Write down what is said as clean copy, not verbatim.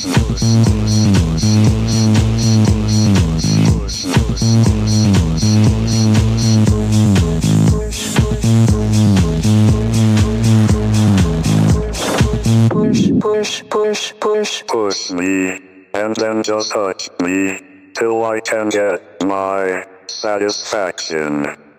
Push me, and then just touch me, till I can get my satisfaction.